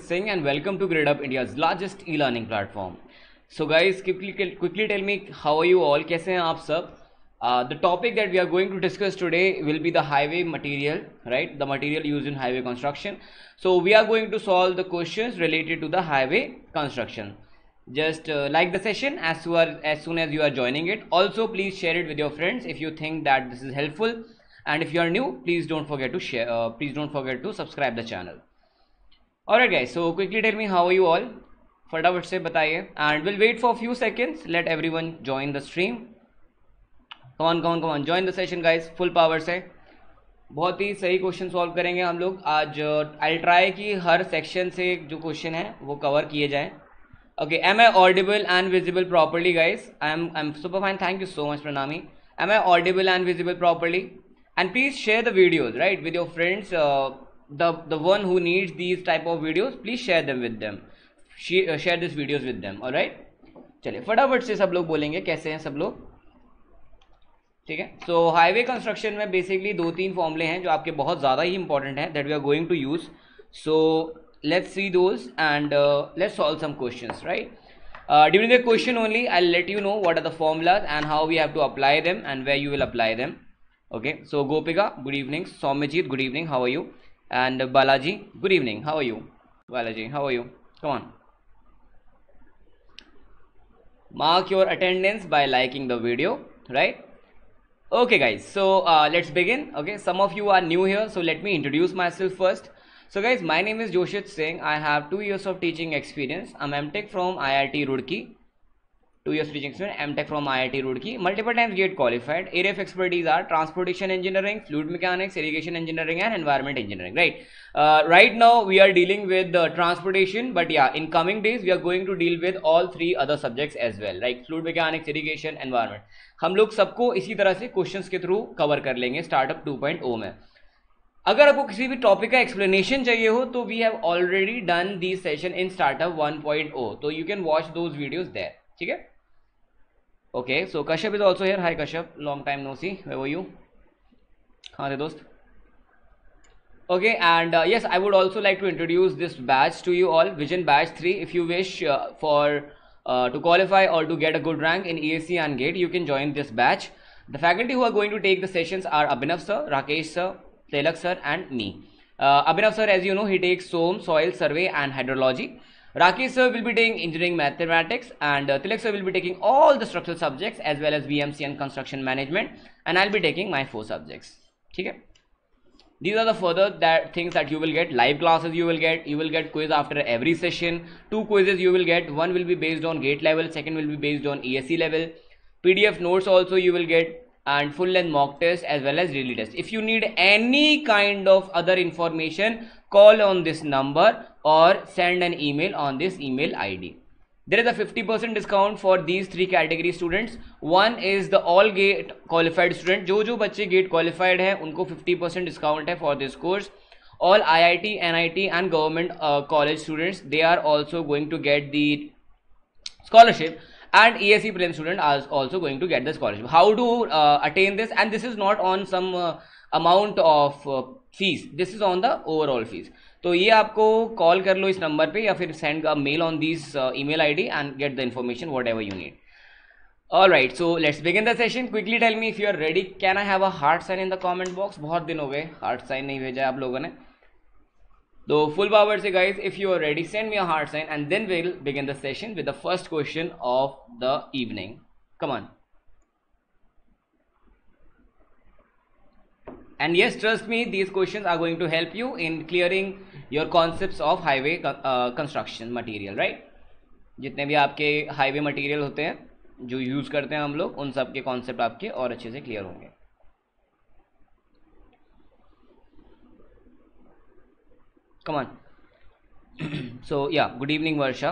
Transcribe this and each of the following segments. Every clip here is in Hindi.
Singh and welcome to GradeUp, India's largest e-learning platform. So guys, quickly tell me, how are you all? कैसे हैं आप सब? The topic that we are going to discuss today will be the highway material, right? The material used in highway construction. So we are going to solve the questions related to the highway construction. Just like the session as soon as you are joining it. Also, please share it with your friends if you think that this is helpful. And if you are new, please don't forget to share. Please don't forget to subscribe the channel. Alright guys, so quickly tell me, how are you all? फटाफट से बताइए. And we'll wait for a few seconds. Let everyone join the stream. Come on, join the session guys. Full power से. बहुत ही सही क्वेश्चन सॉल्व करेंगे हम लोग आज. I'll try कि हर सेक्शन से जो क्वेश्चन है वो कवर किए जाएं. Okay, am I audible and visible properly guys? I'm super fine. Thank you so much Pranami. Am I audible and visible properly? And please share the videos, right, with your friends. The one who needs these type of videos, please share them with them. Share these videos with them. All right. चलिए फटाफट से सब लोग बोलेंगे कैसे हैं सब लोग. ठीक है. सो हाईवे कंस्ट्रक्शन में बेसिकली 2-3 फॉर्मूले हैं जो आपके बहुत ज़्यादा ही इंपॉर्टेंट हैं, that we are going to use. So let's see those and let's solve some questions, right? During the question only I'll let you know what are the formulas and how we have to apply them and where you will apply them. Okay, so Gopika, good evening. Soumyajit, good evening, how are you? And Balaji, good evening, how are you? Balaji, how are you? Come on, mark your attendance by liking the video, right? Okay guys, so let's begin. Okay, some of you are new here, so let me introduce myself first. So guys, my name is Joshit Singh. I have 2 years of teaching experience. I'm MTech from IIT Roorkee. 2 years teaching experience, MTech from IIT Roorkee. Multiple times GATE qualified. Area of expertise are transportation engineering, fluid mechanics, irrigation engineering and environment engineering, right? Right now we are dealing with transportation, but yeah, in coming days we are going to deal with all 3 other subjects as well, like fluid mechanics, irrigation, environment. हम लोग सबको इसी तरह से क्वेश्चंस के थ्रू कवर कर लेंगे स्टार्टअप 2.0 में. अगर आपको किसी भी टॉपिक का एक्सप्लेनेशन चाहिए हो तो we have already done this session in startup 1.0, तो you can watch those videos there. ठीक है. Okay, so Kashyap is also here. Hi Kashyap, long time no see. Where were you? कहाँ थे दोस्त? Okay, and yes, I would also like to introduce this batch to you all, vision batch 3. If you wish for to qualify or to get a good rank in ESC and GATE, you can join this batch. The faculty who are going to take the sessions are Abhinav sir, Rakesh sir, Tilak sir and me. Abhinav sir, as you know, he takes soil survey and hydrology. Rakesh sir will be taking engineering mathematics and Tilak sir will be taking all the structural subjects as well as VMC and construction management, and I'll be taking my 4 subjects. ठीक है. These are the further things that you will get. Live classes you will get quiz after every session. 2 quizzes you will get. One will be based on GATE level, second will be based on ESC level. PDF notes also you will get, and full length mock test as well as daily test. If you need any kind of other information, call on this number or send an email on this email ID. There is a 50% discount for these 3 category students. One is the all GATE qualified student. जो बच्चे GATE qualified हैं उनको 50% discount है for this course. All IIT, NIT and government college students, they are also going to get the scholarship, and ESC prelim student are also going to get the scholarship. How to attain this? And this is not on some amount of fees. This is on the overall fees. तो ये आपको कॉल कर लो इस नंबर पे या फिर send a mail on this email ID and get the information whatever you need. Alright, so let's begin the session. Quickly tell me if you are ready. Can I have a heart sign in the comment box? बहुत दिन हो गए हार्ट साइन नहीं भेजा आप लोगों ने, तो फुल पावर से guys, if you are ready send me a heart sign and then will begin the session with the first question of the evening. Come on. And yes, trust me, these questions are going to help you in clearing your concepts of highway construction material, right? जितने भी आपके हाईवे मटेरियल होते हैं जो यूज़ करते हैं हम लोग, उन सब के कॉन्सेप्ट आपके और अच्छे से क्लियर होंगे. Come on. So yeah, good evening Varsha.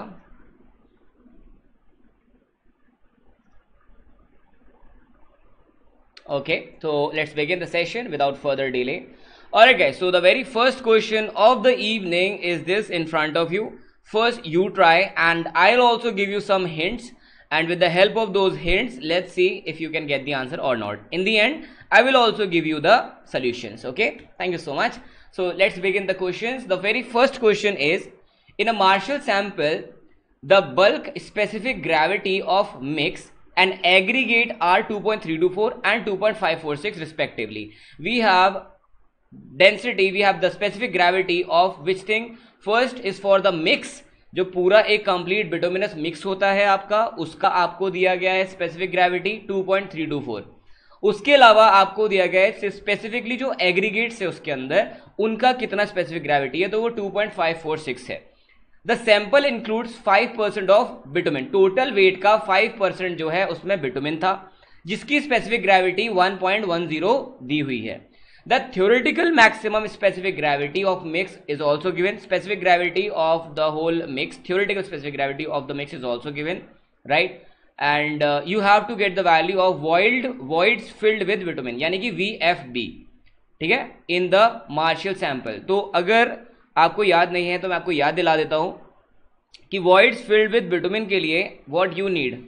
Okay, so let's begin the session without further delay. Alright guys, so the very first question of the evening is this in front of you. First you try and I'll also give you some hints, and with the help of those hints, let's see if you can get the answer or not. In the end, I will also give you the solutions. Okay, thank you so much. So let's begin the questions. The very first question is, In a Marshall sample, the bulk specific gravity of mix and aggregate are 2.324 and 2.546 respectively. We have density, we have the specific gravity of which thing? First is for the mix, जो पूरा एक कंप्लीट बिटुमिनस मिक्स होता है आपका, उसका आपको दिया गया है स्पेसिफिक ग्रेविटी 2.324. उसके अलावा आपको दिया गया है स्पेसिफिकली जो एग्रीगेट्स है उसके अंदर उनका कितना स्पेसिफिक ग्रेविटी है, तो वो 2.546 है. The sample includes 5% of bitumen. Total weight का 5% जो है उसमें बिटुमिन था, जिसकी स्पेसिफिक ग्रेविटी 1.10 दी हुई है. The theoretical maximum specific gravity of mix is also given. Specific gravity of the whole mix, theoretical specific gravity of the mix is also given, right? And you have to get the value of voids filled with bitumen, यानी कि VFB, ठीक है, in the Marshall sample. तो अगर आपको याद नहीं है तो मैं आपको याद दिला देता हूं कि voids filled with bitumen के लिए what you need?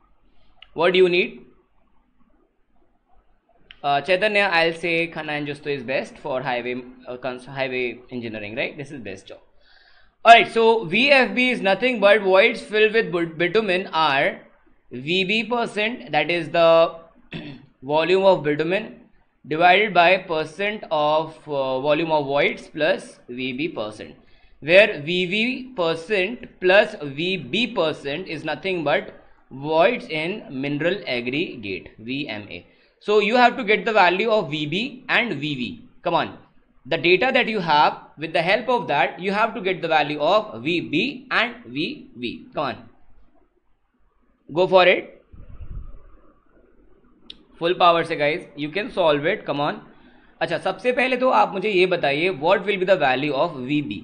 Chaitanya, I'll say Khanna and Justo is best for highway engineering, right? This is best job. Alright, so VFB is nothing but voids filled with bitumen are VB%, that is the volume of bitumen, divided by percent of volume of voids plus VB%, where VV% plus VB% is nothing but voids in mineral aggregate, VMA. So you have to get the value of VB and VV. Come on, the data that you have, with the help of that you have to get the value of VB and VV. Come on, go for it, full power से guys, you can solve it. Come on. अच्छा, सबसे पहले तो आप मुझे ये बताइए what will be the value of VB.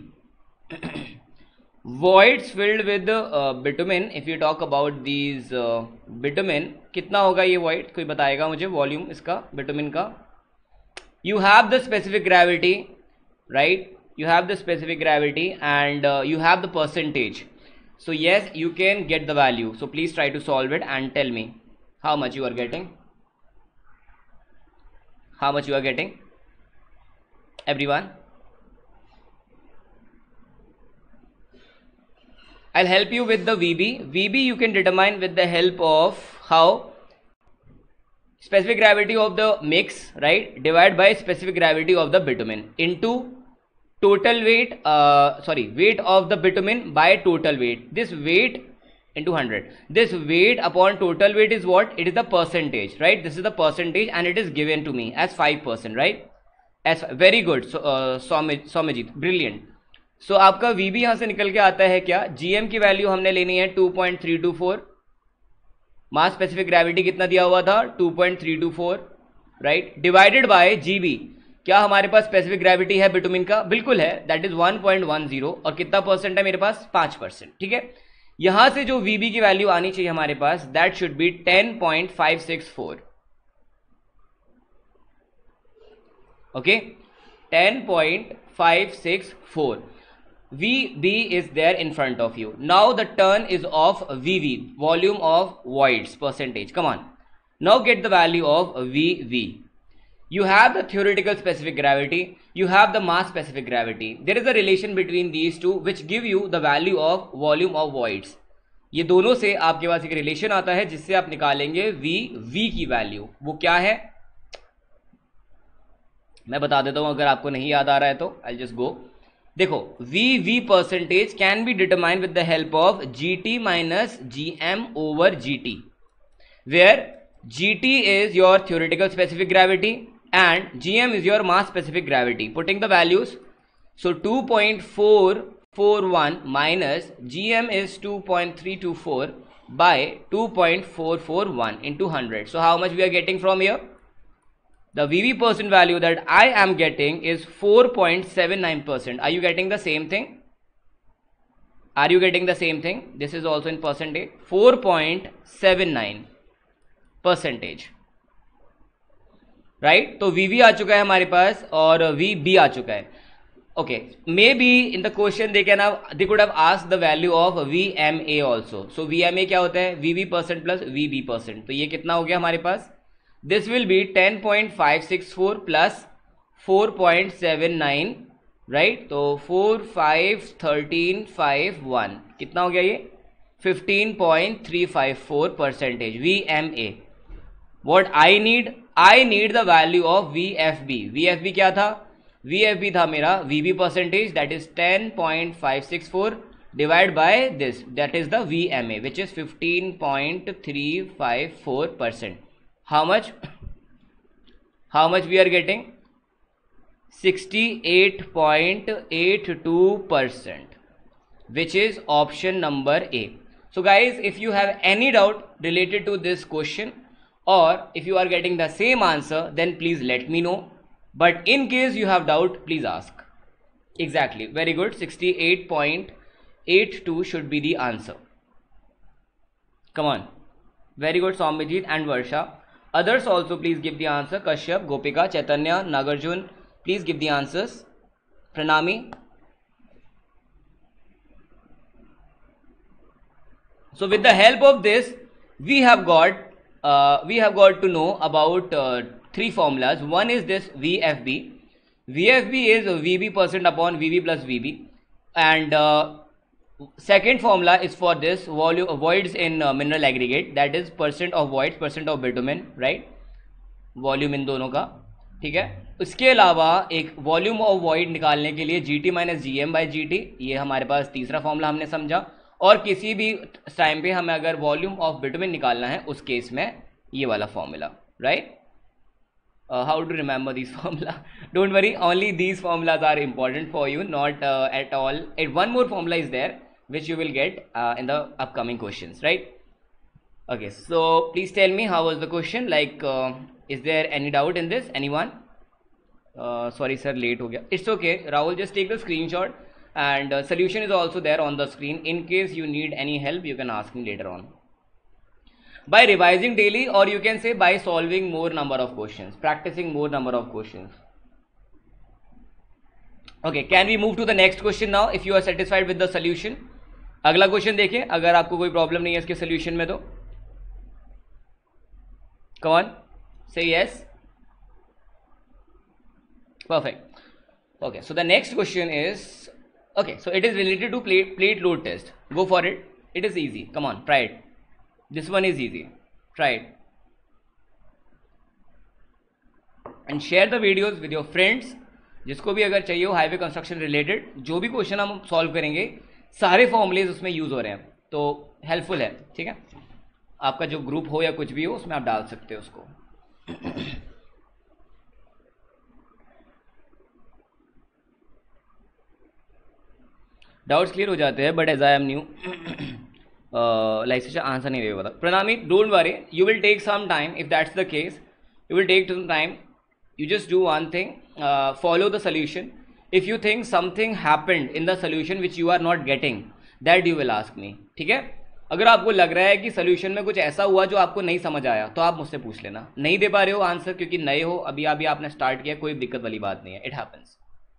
voids filled with bitumen, if you talk about these bitumen, कितना होगा ये void? कोई बताएगा मुझे वॉल्यूम इसका bitumen का? You have the specific gravity, right? You have the specific gravity and you have the percentage. So yes, you can get the value. So please try to solve it and tell me how much you are getting. How much you are getting, everyone? I'll help you with the VB. VB you can determine with the help of how? Specific gravity of the mix, right, divided by specific gravity of the bitumen into total weight, weight of the bitumen by total weight. This weight into 100. This weight upon total weight is what? It is the percentage, right? This is the percentage and it is given to me as 5%, right? As very good. So Somajit, brilliant. So आपका VB यहाँ से निकल के आता है क्या? GM की वैल्यू हमने लेनी है 2.324. मास स्पेसिफिक ग्रेविटी कितना दिया हुआ था? 2.324, राइट, डिवाइडेड बाय GB. क्या हमारे पास स्पेसिफिक ग्रेविटी है बिटुमिन का? बिल्कुल है, दैट इज 1.10. और कितना परसेंट है मेरे पास? 5%. ठीक है, यहां से जो VB की वैल्यू आनी चाहिए हमारे पास, that should be 10.564. Okay, 10.564. VB is there in front of you. Now the turn is of VV, volume of voids percentage. Come on, now get the value of VV. You have the theoretical specific gravity, you have the mass specific gravity. There is a relation between these two which give you the value of volume of voids. ये दोनों से आपके पास एक रिलेशन आता है जिससे आप निकालेंगे VV की वैल्यू. वो क्या है मैं बता देता हूं, अगर आपको नहीं याद आ रहा है तो I'll just go. देखो, VV percentage can be determined with the help of GT minus GM over GT, where GT is your theoretical specific gravity and GM is your mass specific gravity. Putting the values, so 2.441 minus GM is 2.324 by 2.441 into 100. So how much we are getting from here? The VV percent value that I am getting is 4.79%. Are you getting the same thing? Are you getting the same thing? This is also in percentage. 4.79 percentage, right? तो VV आ चुका है हमारे पास और VB आ चुका है. Okay, maybe in the question they could have asked the value of VMA also. So VMA क्या होता है? VV percent plus VB percent. तो ये कितना हो गया हमारे पास? This will be 10.564 plus 4.79 right, तो 4 5 13 5 1 कितना हो गया ये 15.354% VMA. What I need the value of VFB. VFB क्या था? VFB था मेरा VB percentage, that is 10.564 divided by this, that is the VMA, which is 15.354%. How much we are getting? 68.82%, which is option number A. So guys, if you have any doubt related to this question, or if you are getting the same answer, then please let me know. But in case you have doubt, please ask. Exactly, very good. 68.82 should be the answer. Come on, very good, Soumyajit and Varsha. Others also please give the answer. Kashyap, Gopika, Chaitanya, Nagarjun, please give the answers. Pranami. So with the help of this, we have got to know about three formulas. One is this VFB. VFB is VB percent upon VB plus VB, and second formula is for this voids in mineral aggregate, that is percent of voids, percent of bitumen, right? Volume इन दोनों का, ठीक है. इसके अलावा एक वॉल्यूम ऑफ वॉइड निकालने के लिए GT minus GM by GT, ये हमारे पास तीसरा फॉर्मूला हमने समझा. और किसी भी टाइम पे हमें अगर वॉल्यूम ऑफ बिटुमेन निकालना है उस केस में ये वाला formula, right. How to remember this formula? Don't worry, only these formulas are important for you, not at all. One more formula is there which you will get in the upcoming questions, right? Okay, so please tell me how was the question, like is there any doubt in this, anyone? Sorry sir, late ho gaya. It's okay, Rahul, just take the screenshot and solution is also there on the screen. In case you need any help, you can ask me later on by revising daily, or you can say by solving more number of questions, practicing more number of questions. Okay, can we move to the next question now if you are satisfied with the solution? अगला क्वेश्चन देखें, अगर आपको कोई प्रॉब्लम नहीं है इसके सोल्यूशन में तो. Come on, say yes. Perfect. Okay, so the next question is, okay, so it is related to plate load test. Go for it, it is easy. Come on, try it. This one is easy, try it and share the videos with your friends. जिसको भी अगर चाहिए हो हाईवे कंस्ट्रक्शन रिलेटेड, जो भी क्वेश्चन हम सॉल्व करेंगे सारे फॉर्मूलेज उसमें यूज हो रहे हैं, तो हेल्पफुल है, ठीक है. आपका जो ग्रुप हो या कुछ भी हो उसमें आप डाल सकते हो उसको. डाउट्स क्लियर हो जाते हैं, but as I am new like answer नहीं दे पता. Pranami, don't worry, you will take some time. If that's the case, you will take some time. You just do one thing, follow the solution. If you think something happened in the solution which you are not getting, that you will ask me, ठीक है. अगर आपको लग रहा है कि सोल्यूशन में कुछ ऐसा हुआ जो आपको नहीं समझ आया, तो आप मुझसे पूछ लेना. नहीं दे पा रहे हो आंसर क्योंकि नए हो, अभी आपने स्टार्ट किया, कोई दिक्कत वाली बात नहीं है, it happens.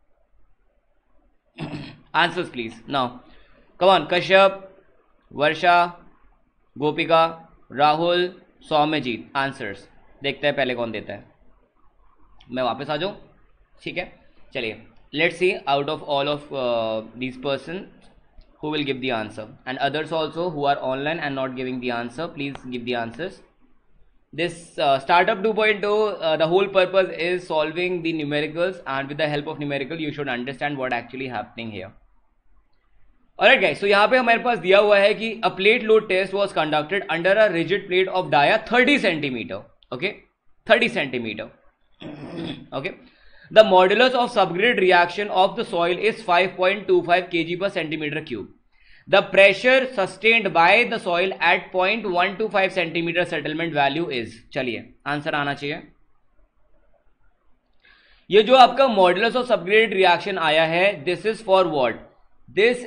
Answers please now. Come on, Kashyap, Varsha, Gopika, Rahul, Soumyajit, answers. देखते हैं पहले कौन देता है. मैं वापस आ जाऊँ, ठीक है. चलिए, let's see out of all of these person who will give the answer, and others also who are online and not giving the answer, please give the answers. This startup 2.0, the whole purpose is solving the numericals, and with the help of numerical you should understand what actually happening here. Alright guys, so यहाँ पे हमारे पास दिया हुआ है कि a plate load test was conducted under a rigid plate of dia 30 centimeter. Okay, 30 centimeter. Okay, the modulus of subgrade reaction of the soil is 5.25 kg per centimeter cube. The pressure sustained by the soil at 0.125 centimeter settlement value is. चलिए आंसर आना चाहिए. ये जो आपका मॉडुलस ऑफ सबग्रेड रिएक्शन आया है, this is for what? This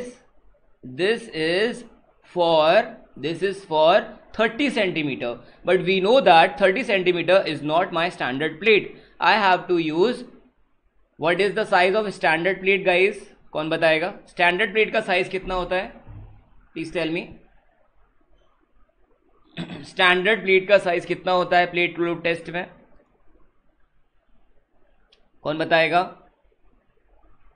is for 30 centimeter, but we know that 30 centimeter is not my standard plate. I have to use, what is the size of standard plate guys? कौन बताएगा स्टैंडर्ड प्लेट का साइज कितना होता है? Please tell me. Standard plate का साइज कितना होता है प्लेट लोड टेस्ट में? कौन बताएगा?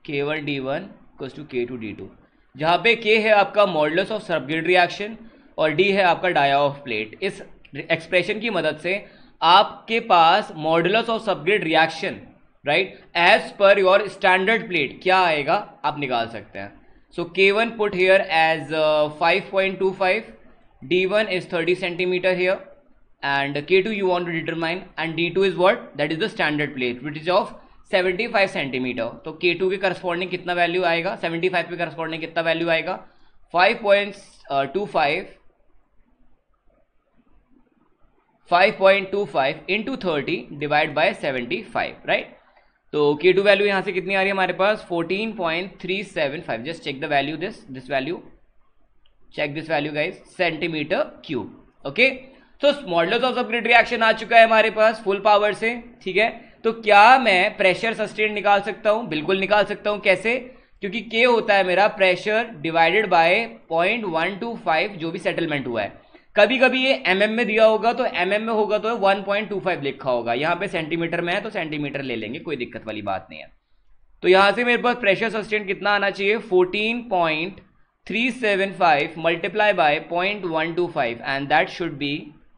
K1D1 इक्वल्स टू K2D2, जहाँ पे K है आपका मॉडुलस ऑफ सबग्रिड रिएक्शन और D है आपका डाया ऑफ प्लेट। इस एक्सप्रेशन की मदद से आपके पास modulus of subgrade reaction right edge पर योर स्टैंडर्ड प्लेट क्या आएगा आप निकाल सकते हैं। So K1 put here as 5.25, D1 is 30 centimeter here, and K2 you want to determine, and D2 is what? That is the standard plate which is of 75 centimeter। तो K2 के करस्पॉन्डिंग कितना वैल्यू आएगा, 75 के करस्पॉन्डिंग कितना वैल्यू आएगा, 5.25 इंटू 30 डिवाइड बाय 75 राइट। तो K2 वैल्यू यहां से कितनी आ रही है हमारे पास 14.375। Just check the value, this value, check this value guys, centimeter cube. Okay, तो मॉडुलस ऑफ सबग्रिड रिएक्शन आ चुका है हमारे पास फुल पावर से, ठीक है। तो क्या मैं प्रेशर सस्टेन निकाल सकता हूं? बिल्कुल निकाल सकता हूं। कैसे? क्योंकि K होता है मेरा प्रेशर डिवाइडेड बाय 0.125 जो भी सेटलमेंट हुआ है। कभी कभी ये mm में दिया होगा तो mm में होगा तो 1.25 लिखा होगा, यहाँ पे सेंटीमीटर में है तो सेंटीमीटर ले लेंगे, कोई दिक्कत वाली बात नहीं है। तो यहां से मेरे पास प्रेशर सस्टेन कितना आना चाहिए 14.375 multiply by 0.125 and that should be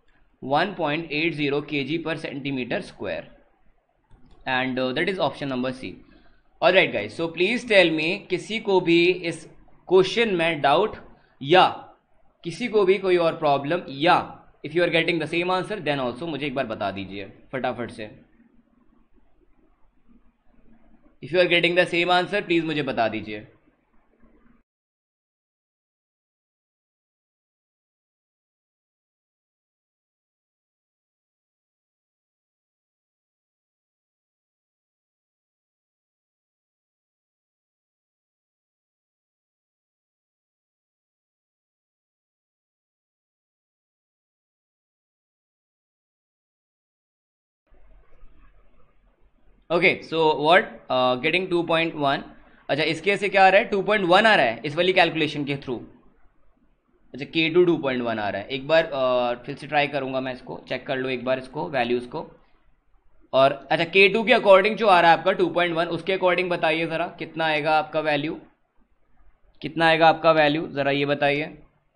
1.80 kg per centimeter square, and that is option number C। Alright guys, so please tell me, किसी को भी इस क्वेश्चन में डाउट या किसी को भी कोई और प्रॉब्लम, या if you are getting the same answer then also मुझे एक बार बता दीजिए फटाफट से। If you are getting the same answer please मुझे बता दीजिए। Okay, so what getting 2.1। अच्छा, इसके से क्या आ रहा है 2.1 आ रहा है इस वाली कैलकुलेशन के थ्रू। अच्छा, K2 2.1 आ रहा है। एक बार फिर से ट्राई करूंगा मैं, इसको चेक कर लो एक बार इसको वैल्यूज को। और अच्छा, K2 के अकॉर्डिंग जो आ रहा है आपका 2.1, उसके अकॉर्डिंग बताइए ज़रा कितना आएगा आपका वैल्यू, कितना आएगा आपका वैल्यू ज़रा ये बताइए।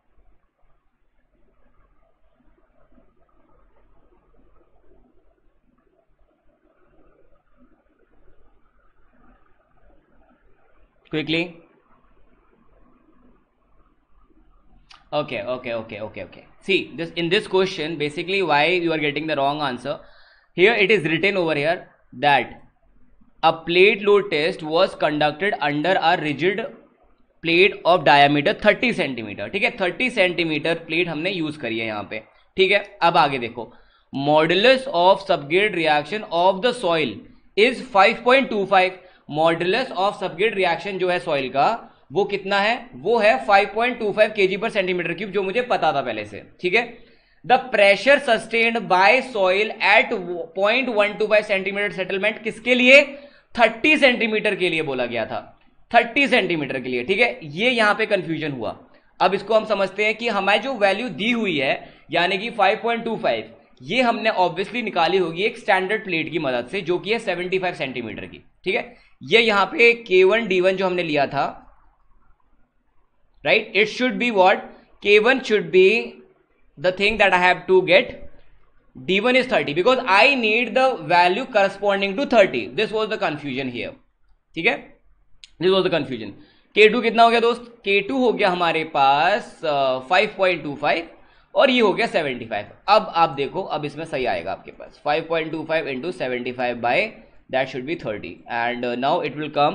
quickly। okay, see this, in this question basically why you are getting the wrong answer here, it is written over here that a plate load test was conducted under a rigid plate of diameter 30 centimeter। ठीक है, 30 सेंटीमीटर प्लेट हमने यूज करी है यहाँ पे, ठीक है। अब आगे देखो, modulus of subgrade reaction of the soil is 5.25। Modulus of subgrade reaction जो है सॉइल का वो कितना है, वो है 5.25 kg पर सेंटीमीटर क्यूब, जो मुझे पता था पहले से, ठीक है। The pressure sustained by soil at 0.125 centimeter settlement किसके लिए, 30 सेंटीमीटर के लिए बोला गया था, 30 सेंटीमीटर के लिए, ठीक है। ये यहां पे कंफ्यूजन हुआ। अब इसको हम समझते हैं कि हमारी जो वैल्यू दी हुई है यानी कि 5.25, ये हमने ऑब्वियसली निकाली होगी एक स्टैंडर्ड प्लेट की मदद से जो कि है 75 सेंटीमीटर की, ठीक है। ये यहां पे K1D1 जो हमने लिया था right, it should be what, K1 should be the thing that I have to get, D1 is 30 because I need the value corresponding to 30। this was the confusion here, ठीक है, this was the confusion। K2 कितना हो गया दोस्त, K2 हो गया हमारे पास 5.25 और ये हो गया 75। अब आप देखो, अब इसमें सही आएगा आपके पास 5.25 into 75 by that should be 30 and now it will come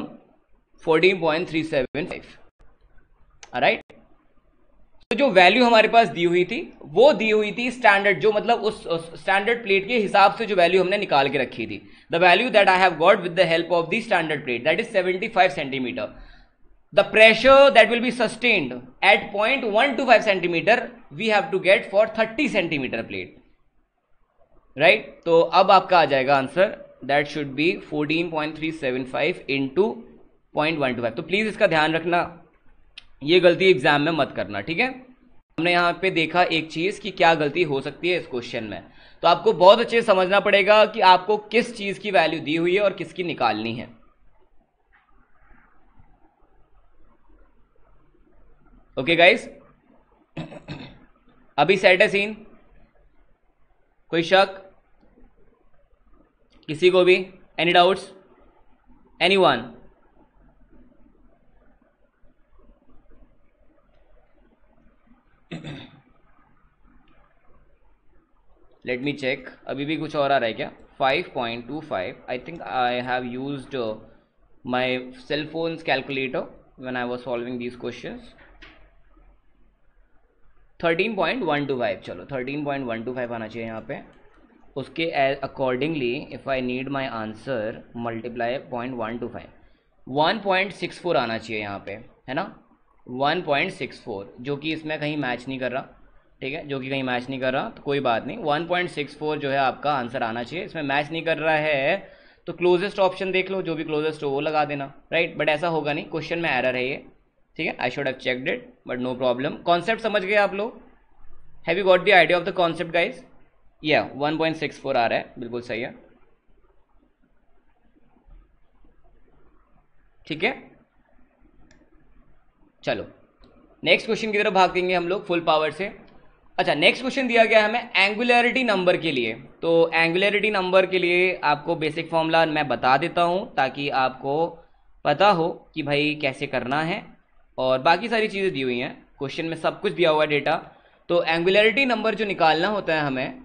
14.375। Right, तो जो वैल्यू हमारे पास दी हुई थी वो दी हुई थी स्टैंडर्ड, जो मतलब उस स्टैंडर्ड प्लेट के हिसाब से जो वैल्यू हमने निकाल के रखी थी। The value that I have got with the help of the standard plate that is 75 centimeter. The pressure that will be sustained at 0.125 centimeter we have to get for 30 centimeter plate, right. तो अब आपका आ जाएगा answer, that should be 14.375 into 0.125। तो प्लीज इसका ध्यान रखना, ये गलती एग्जाम में मत करना, ठीक है। हमने यहाँ पे देखा एक चीज कि क्या गलती हो सकती है इस क्वेश्चन में, तो आपको बहुत अच्छे से समझना पड़ेगा कि आपको किस चीज की वैल्यू दी हुई है और किसकी निकालनी है। ओके गाइस, अभी सेट है सीन? कोई शक किसी को भी? Any doubts? Anyone? Let me check, अभी भी कुछ और आ रहा है क्या? 5.25, I think I have used my cell phone's calculator when I was solving these questions. 13.125, चलो 13.125 आना चाहिए यहाँ पे. उसके accordingly if I need my answer multiply 0.125, 1.64 आना चाहिए यहाँ पे, है ना? 1.64, जो कि इसमें कहीं मैच नहीं कर रहा. ठीक है, जो कि कहीं मैच नहीं कर रहा तो कोई बात नहीं. 1.64 जो है आपका आंसर आना चाहिए. इसमें मैच नहीं कर रहा है तो क्लोजेस्ट ऑप्शन देख लो, जो भी क्लोजेस्ट हो वो लगा देना, राइट? बट ऐसा होगा नहीं, क्वेश्चन में एरर है ये. ठीक है, I should have checked it, but no problem. Concept समझ गए आप लोग? Have you got the idea of the concept guys? या 1.64 आ रहा है, बिल्कुल सही है. ठीक है, चलो नेक्स्ट क्वेश्चन की तरफ भागेंगे हम लोग फुल पावर से. अच्छा, नेक्स्ट क्वेश्चन दिया गया है हमें एंगुलरिटी नंबर के लिए. तो एंगुलरिटी नंबर के लिए आपको बेसिक फॉर्मूला मैं बता देता हूं ताकि आपको पता हो कि भाई कैसे करना है, और बाकी सारी चीज़ें दी हुई हैं क्वेश्चन में, सब कुछ दिया हुआ है डेटा. तो एंगुलरिटी नंबर जो निकालना होता है हमें,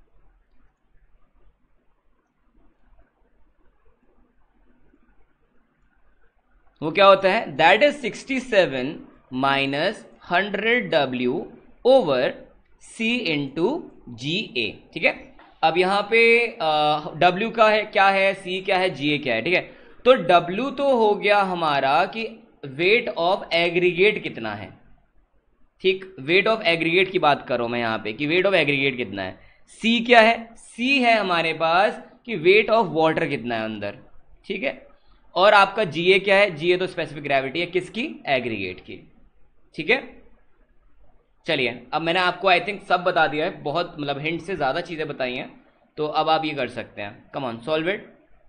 वो क्या होता है? That is 67 minus 100W over C into GA. ठीक है, अब यहाँ पे W का है क्या है, C क्या है, GA क्या है. ठीक है, तो W तो हो गया हमारा कि वेट ऑफ एग्रीगेट कितना है. ठीक, वेट ऑफ एग्रीगेट की बात करो मैं यहाँ पे कि वेट ऑफ एग्रीगेट कितना है. C क्या है? C है हमारे पास कि वेट ऑफ वाटर कितना है अंदर. ठीक है, और आपका GA क्या है? GA तो स्पेसिफिक ग्रेविटी है, किसकी? एग्रीगेट की. ठीक है, चलिए अब मैंने आपको आई थिंक सब बता दिया है, बहुत मतलब हिंट से ज़्यादा चीज़ें बताई हैं, तो अब आप ये कर सकते हैं. Come on, solve it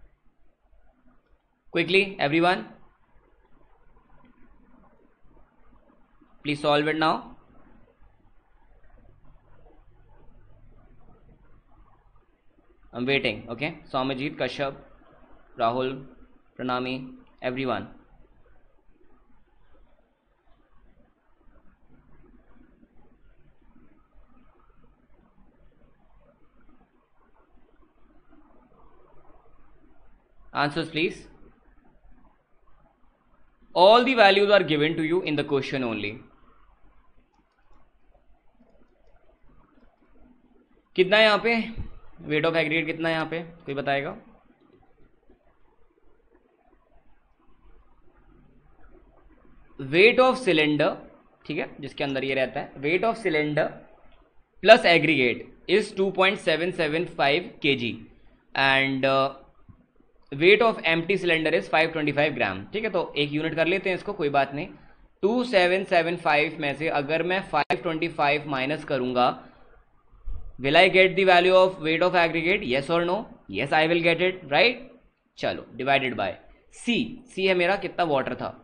quickly everyone, please solve it now. I am waiting. Okay, Soumyajit, Kashyap, Rahul, Pranami, everyone. Answers please. All the values are given to you in the question only. कितना है यहाँ पे वेट ऑफ एग्रीगेट? कितना है यहाँ पे, कोई बताएगा? वेट ऑफ सिलेंडर, ठीक है, जिसके अंदर ये रहता है, weight of cylinder plus aggregate is 2.775 kg and weight of empty cylinder is 525 gram. ठीक है, तो एक यूनिट कर लेते हैं इसको, कोई बात नहीं. 2775 में से अगर मैं 525 माइनस करूंगा, will I get the value of weight of aggregate? Yes और no? Yes, I will get it, right. चलो, डिवाइडेड बाय सी है मेरा, कितना वाटर था?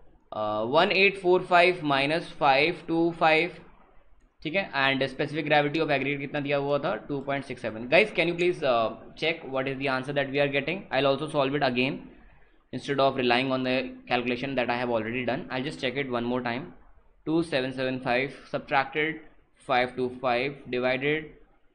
1845 माइनस 525. ठीक है, and specific gravity of aggregate कितना दिया हुआ था? 2.67. Guys can you please check what is the answer that we are getting? I will also solve it again instead of relying on the calculation that I have already done. I'll just check it one more time. 2775 subtracted 525 divided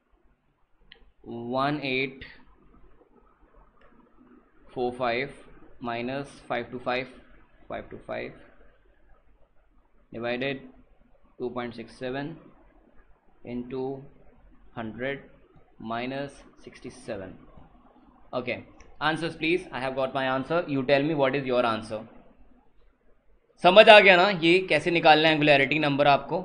1845 minus 525 divided 2.67 into 100 minus 67. Okay, answers please. I have got my answer. You tell me what is your answer. समझ आ गया ना ये कैसे निकालना है एंगुलरिटी नंबर आपको?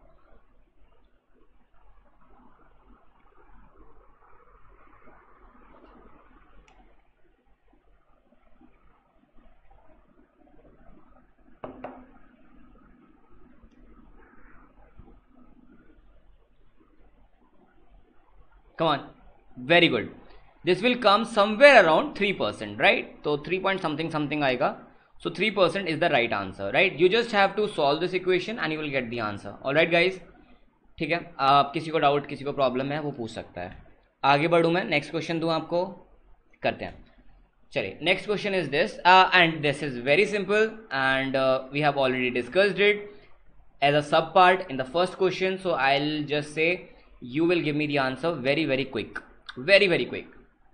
Come on, very good. This will come somewhere around 3%, right? तो 3 पॉइंट समथिंग समथिंग आएगा. So 3% is the right answer, right? You just have to solve this equation and you will get the answer. All right guys, ठीक है. आप किसी को डाउट, किसी को प्रॉब्लम है, वो पूछ सकता है. आगे बढ़ूँ मैं, नेक्स्ट क्वेश्चन दूँ आपको, करते हैं. चलिए, next question is this and this is very simple and we have already discussed it as a sub part in the first question, so I'll just say you will give me the answer very quick, very quick.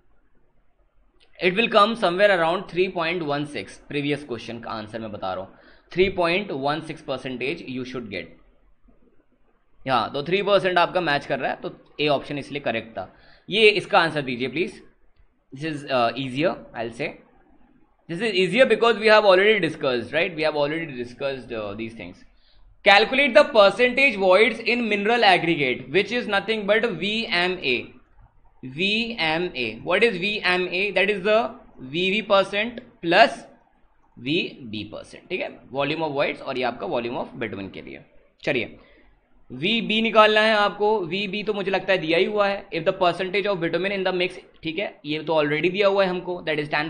It will come somewhere around 3.16. previous question का आंसर मैं बता रहा हूँ, 3.16% you should get. हाँ, तो 3% आपका मैच कर रहा है, तो ए ऑप्शन इसलिए करेक्ट था. ये इसका आंसर दीजिए please. This is easier, I'll say. This is easier because we have already discussed, right? We have already discussed these things. Calculate the percentage voids in mineral aggregate, which is nothing but VMA. VMA. What is VMA? That is the VV percent plus VB percent. ठीक है, वॉल्यूम ऑफ voids, और ये आपका वॉल्यूम ऑफ बिटुमेन के लिए. चलिए, VB निकालना है आपको. VB तो मुझे लगता है दिया ही हुआ है. If the percentage of bitumen in the mix, ठीक है, ये तो ऑलरेडी दिया हुआ है हमको, दैट इज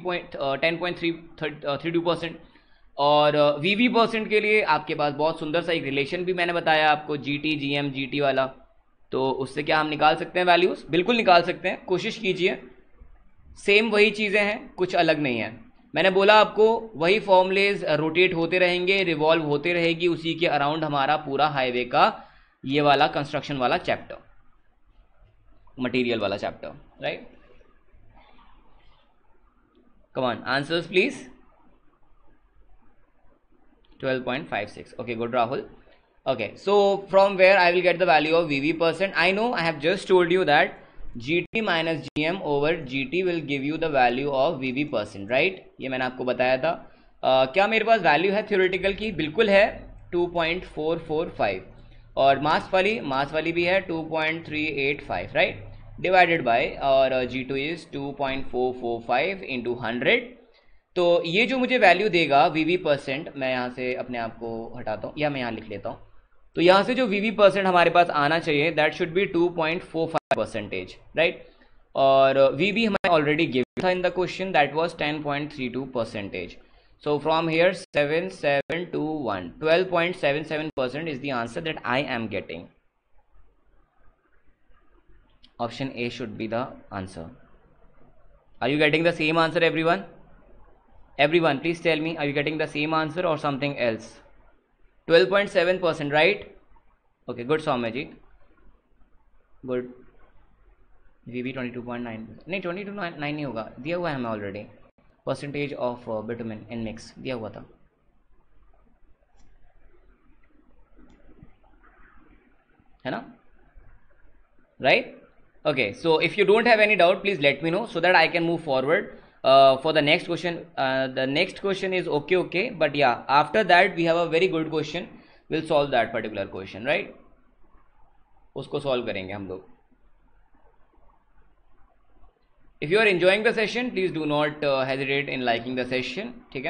10.32%. और वीवी परसेंट के लिए आपके पास बहुत सुंदर सा एक रिलेशन भी मैंने बताया आपको, जीटी जीएम जीटी वाला. तो उससे क्या हम निकाल सकते हैं वैल्यूज़? बिल्कुल निकाल सकते हैं, कोशिश कीजिए. सेम वही चीज़ें हैं, कुछ अलग नहीं है. मैंने बोला आपको वही फॉर्मूलेज रोटेट होते रहेंगे, रिवॉल्व होते रहेगी, उसी के अराउंड हमारा पूरा हाईवे का ये वाला कंस्ट्रक्शन वाला चैप्टर, मटेरियल वाला chapter, right? Come on, answers please. 12.56. Okay, good Rahul. Okay, so from where I will get the value of VV percent? I know I have just told you that GT minus GM over GT will give you the value of VV percent, right? ये मैंने आपको बताया था. क्या मेरे पास वैल्यू है थ्योरेटिकल की? बिल्कुल है, 2.445. और मास वाली भी है 2.385, राइट? डिवाइडेड बाय, और G2 इज 2.445 इंटू 100. तो ये जो मुझे वैल्यू देगा वीवी परसेंट, मैं यहाँ से अपने आप को हटाता हूँ या मैं यहाँ लिख लेता हूँ. तो यहाँ से जो वीवी परसेंट हमारे पास आना चाहिए, दैट शुड बी 2.45%, राइट? और वीवी हमें ऑलरेडी गिवन था in the question, that was 10.32%. So from here 7721, 12.77% is the answer that I am getting. Option A should be the answer. Are you getting the same answer everyone? Everyone, please tell me, are you getting the same answer or something else? 12.7%, right? Okay, good Soumya ji. Good. VB 22.9. नहीं, 22.9 नहीं होगा, दिया हुआ है हमें already. Percentage of bitumen in mix दिया हुआ था, है ना? Right? Okay, so if you don't have any doubt, please let me know so that I can move forward. For the next question. The next question is okay, but yeah, after that we have a very good question. We'll solve that particular question, right? उसको solve करेंगे हम लोग. If you are enjoying the session, please do not hesitate in liking the session. ठीक है?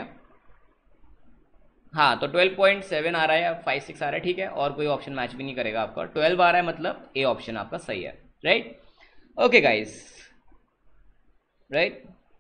हाँ, तो 12.7 आ रहा है, 5-6 आ रहा है, ठीक है, और कोई ऑप्शन मैच भी नहीं करेगा आपका. 12 आ रहा है, मतलब ए ऑप्शन आपका सही है, right? Okay guys, right?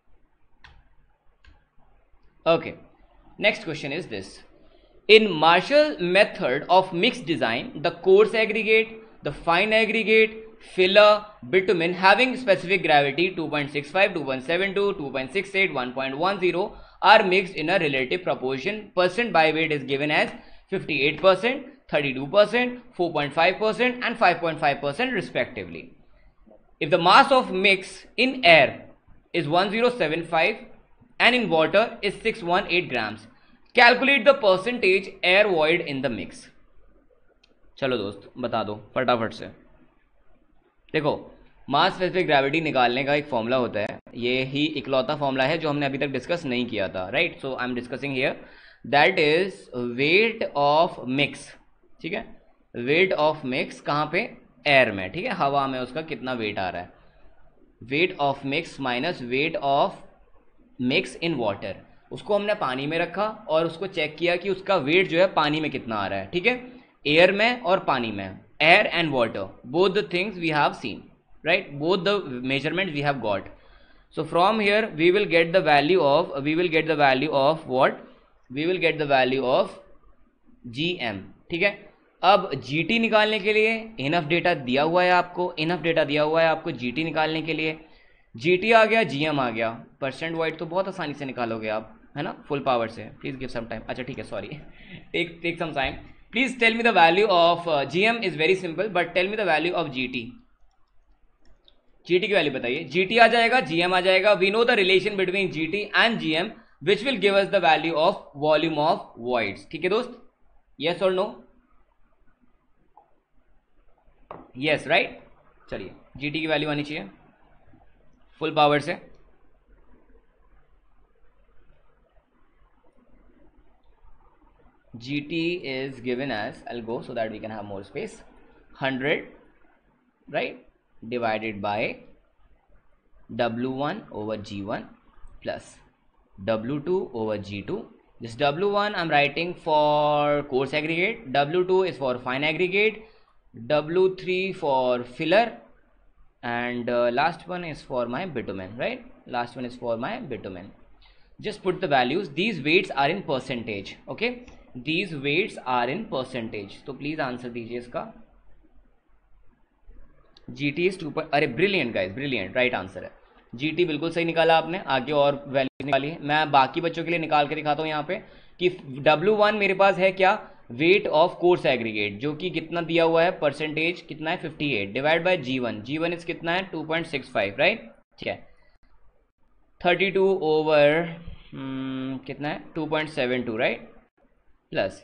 Okay, next question is this. In Marshall method of mixed design, the coarse aggregate, the fine aggregate, filler, bitumen having specific gravity 2.65, 2.72, 2.68, 1.10 are mixed in a relative proportion. Percent by weight is given as 58%, 32%, 4.5% and 5.5% respectively. If the mass of mix in air is 1075 and in water is 618 grams, calculate the percentage air void in the mix. चलो दोस्त, बता दो फटाफट से. देखो, मास स्पेसिफिक ग्रेविटी निकालने का एक फॉर्मूला होता है, ये ही इकलौता फॉर्मूला है जो हमने अभी तक डिस्कस नहीं किया था, right? So I am discussing here, that is weight of mix. ठीक है, वेट ऑफ मिक्स कहाँ पे? एयर में, ठीक है, हवा में उसका कितना वेट आ रहा है. Weight of mix minus weight of mix in water, उसको हमने पानी में रखा और उसको चेक किया कि उसका वेट जो है पानी में कितना आ रहा है. ठीक है, एयर में और पानी में, air and water, both the things we have seen, right? Both the measurements we have got. So from here we will get the value of what? We will get the value of GM. ठीक है, अब GT निकालने के लिए इनफ डेटा दिया हुआ है आपको, GT निकालने के लिए. GT आ गया, GM आ गया, परसेंट वाइड तो बहुत आसानी से निकालोगे आप, है ना, फुल पावर से. Please give some time. अच्छा ठीक है, sorry, take some time. Please tell me the value of GM is very simple, but tell me the value of GT. GT की वैल्यू बताइए. GT आ जाएगा, GM आ जाएगा. We know the relation between GT and GM which will give us the value of volume of voids. ठीक है दोस्त, यस और नो? Yes, right. चलिए, GT की वैल्यू आनी चाहिए फुल पावर से. GT is given as, I'll go so that we can have more space, 100, right, divided by W1 over G1 plus W2 over G2. This W1 I'm writing for coarse aggregate, W2 is for fine aggregate, W3 for filler, and last one is for my bitumen, right? Last one is for my bitumen. Just put the values. These weights are in percentage, okay? These weights are in percentage. तो प्लीज आंसर दीजिए इसका. GT is 2. अरे brilliant guys, brilliant, right answer है. GT बिल्कुल सही निकाला आपने. आगे और वैल्यूज निकाली है, मैं बाकी बच्चों के लिए निकाल के दिखाता हूँ यहाँ पे कि W1 मेरे पास है क्या, वेट ऑफ कोर्स एग्रीगेट, जो कि कितना दिया हुआ है, परसेंटेज कितना है 58, डिवाइड बाय G1 इज कितना है 2.65, राइट. ठीक है, 32 ओवर कितना है 2.72, राइट, प्लस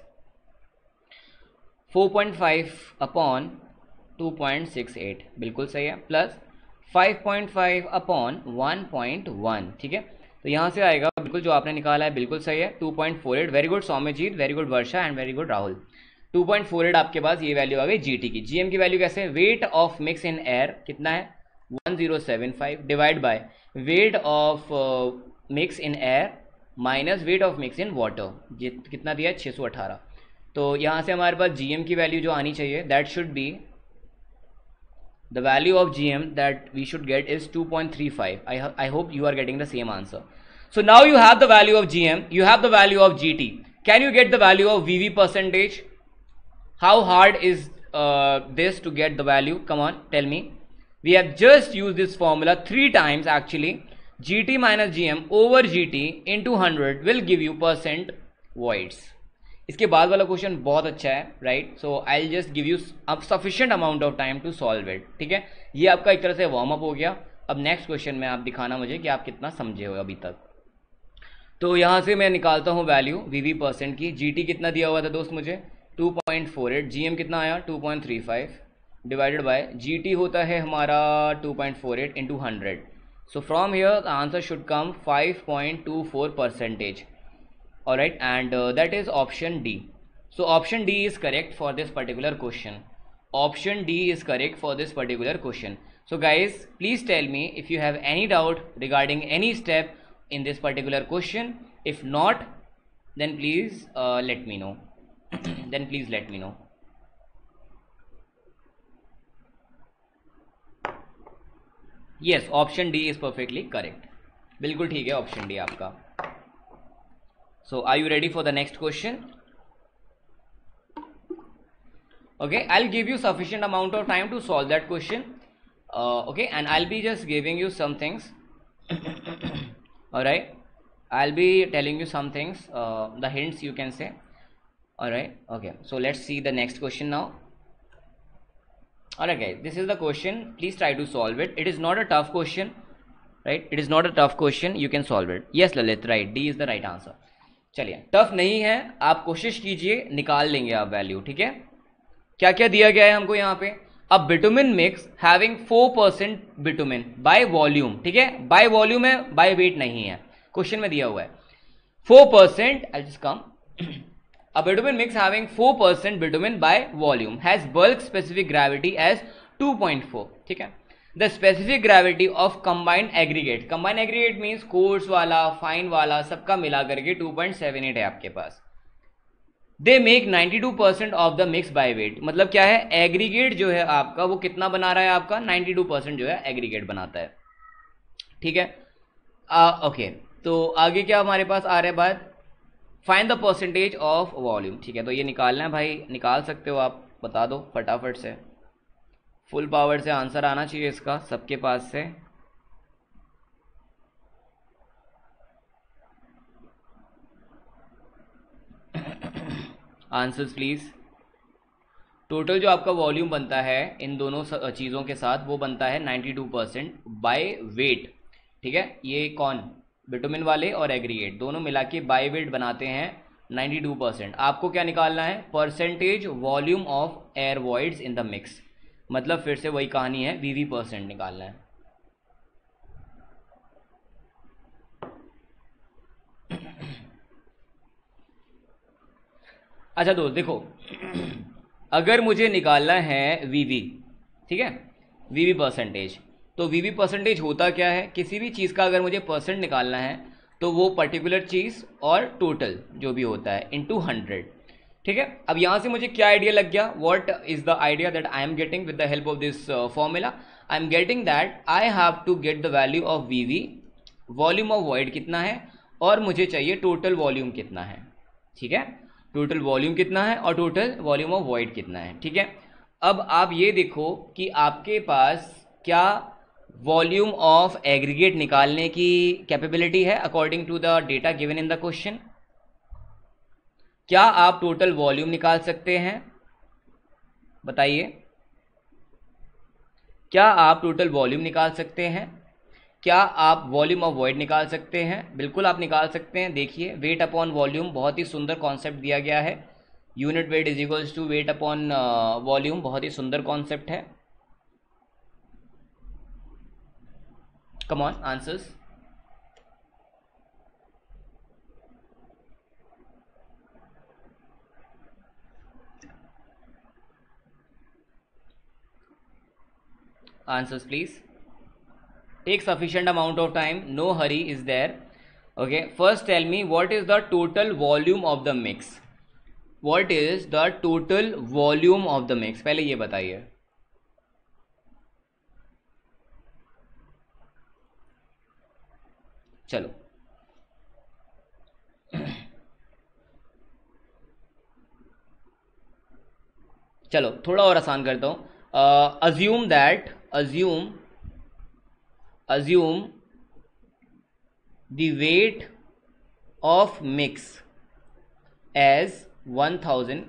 4.5 अपॉन 2.68, बिल्कुल सही है, प्लस 5.5 अपॉन 1.1. ठीक है, तो यहाँ से आएगा बिल्कुल जो आपने निकाला है, बिल्कुल सही है, 2.48. Very good Soumyajit, very good Varsha and very good Rahul. 2.48 आपके पास ये वैल्यू आ गई GT की. GM की वैल्यू कैसे, weight of mix in air कितना है 1075, divide by weight of mix in air minus weight of mix in water, कितना दिया है 618. तो यहाँ से हमारे पास GM की वैल्यू जो आनी चाहिए, that should be the value of GM that we should get is 2.35. I hope you are getting the same answer. So now you have the value of GM, you have the value of GT. Can you get the value of VV percentage? How hard is this to get the value? Come on, tell me. We have just used this formula 3 times actually. GT minus GM over GT into 100 will give you percent voids. इसके बाद वाला क्वेश्चन बहुत अच्छा है, right. So I just give you sufficient amount of time to solve it. ठीक है, ये आपका एक तरह से वार्म अप हो गया. अब नेक्स्ट क्वेश्चन में आप दिखाना मुझे कि आप कितना समझे हो अभी तक. तो यहाँ से मैं निकालता हूँ वैल्यू VV परसेंट की. GT कितना दिया हुआ था दोस्त मुझे 2.48, GM कितना आया 2.35, डिवाइडेड बाय GT होता है हमारा 2.48 into 100. So from here the answer should come 5.24%. All right, and that is option D. So option D is correct for this particular question. Option D is correct for this particular question. So guys, please tell me if you have any doubt regarding any step in this particular question. If not, then please let me know. Then please let me know. Yes, option D is perfectly correct. बिल्कुल ठीक है option D आपका. So are you ready for the next question? Okay, I'll give you sufficient amount of time to solve that question. Okay, and I'll be just giving you some things. All right, I'll be telling you some things, the hints you can say. All right, okay, so let's see the next question now. All right guys, this is the question. Please try to solve it. It is not a tough question, right? It is not a tough question. You can solve it. Yes Lalit, right, D is the right answer. चलिए, टफ नहीं है, आप कोशिश कीजिए, निकाल लेंगे आप वैल्यू. ठीक है, क्या क्या दिया गया है हमको यहाँ पे. अब bitumen mix having 4% bitumen by volume. ठीक है, बाय वॉल्यूम है, बाय वेट नहीं है, क्वेश्चन में दिया हुआ है 4%. I just come. A bitumen mix having 4% bitumen by volume has bulk specific gravity as 2.4. ठीक है, the specific gravity of combined aggregate means coarse वाला, fine वाला, सबका मिला करके 2.78 है आपके पास. They make 92% of the mix by weight. मतलब क्या है, एग्रीगेट जो है आपका वो कितना बना रहा है, आपका 92% जो है एग्रीगेट बनाता है. ठीक है, ओके, तो आगे क्या हमारे पास आ रहा है बात, find the percentage of volume. ठीक है, तो ये निकालना है भाई, निकाल सकते हो आप, बता दो फटाफट से, फुल पावर से आंसर आना चाहिए इसका सबके पास से। Answers please. टोटल जो आपका वॉल्यूम बनता है इन दोनों चीज़ों के साथ वो बनता है 92% बाय वेट। ठीक है, ये कौन, बिटुमिन वाले और एग्रीगेट दोनों मिला के बाय वेट बनाते हैं 92%। आपको क्या निकालना है, percentage volume of air voids in the mix, मतलब फिर से वही कहानी है, वीवी परसेंट निकालना है। अच्छा दोस्त देखो, अगर मुझे निकालना है वीवी, ठीक है, वीवी परसेंटेज, तो वीवी परसेंटेज होता क्या है, किसी भी चीज़ का अगर मुझे परसेंट निकालना है तो वो पर्टिकुलर चीज़ और टोटल जो भी होता है इनटू 100। ठीक है, अब यहाँ से मुझे क्या आइडिया लग गया, what is the idea that I am getting with the help of this formula, I am getting that I have to get the value of VV, volume of void कितना है, और मुझे चाहिए टोटल वॉल्यूम कितना है। ठीक है, टोटल वॉल्यूम कितना है और टोटल वॉल्यूम ऑफ वॉइड कितना है। ठीक है, अब आप ये देखो कि आपके पास क्या वॉल्यूम ऑफ एग्रीगेट निकालने की कैपेबिलिटी है according to the data given in the question. क्या आप टोटल वॉल्यूम निकाल सकते हैं, बताइए, क्या आप टोटल वॉल्यूम निकाल सकते हैं, क्या आप वॉल्यूम ऑफ वॉइड निकाल सकते हैं, बिल्कुल आप निकाल सकते हैं। देखिए, वेट अपॉन वॉल्यूम बहुत ही सुंदर कॉन्सेप्ट दिया गया है, unit weight is equals to weight upon volume, बहुत ही सुंदर कॉन्सेप्ट है। Come on answers. Answers please. Take sufficient amount of time, no hurry is there. Okay, first tell me what is the total volume of the mix, what is the total volume of the mix, पहले ये बताइए। चलो चलो थोड़ा और आसान करता हूँ, assume that assume the weight of mix as 1000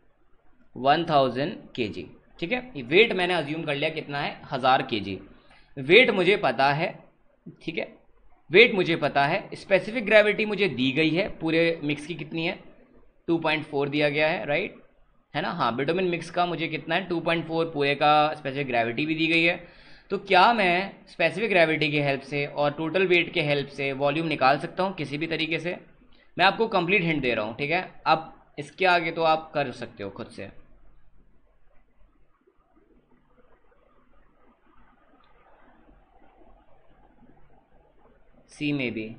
kg। ठीक है, वेट मैंने अज्यूम कर लिया कितना है, 1000 kg। वेट मुझे पता है, ठीक है, वेट मुझे पता है, स्पेसिफिक ग्रेविटी मुझे दी गई है, पूरे मिक्स की कितनी है, 2.4 दिया गया है, राइट है ना। हाँ, बिटुमिन मिक्स का मुझे कितना है, 2.4, पूरे का स्पेसिफिक ग्रेविटी भी दी गई है। तो क्या मैं स्पेसिफिक ग्रेविटी की हेल्प से और टोटल वेट के हेल्प से वॉल्यूम निकाल सकता हूँ किसी भी तरीके से। मैं आपको कंप्लीट हिंट दे रहा हूँ, ठीक है, अब इसके आगे तो आप कर सकते हो खुद से। सी में भी,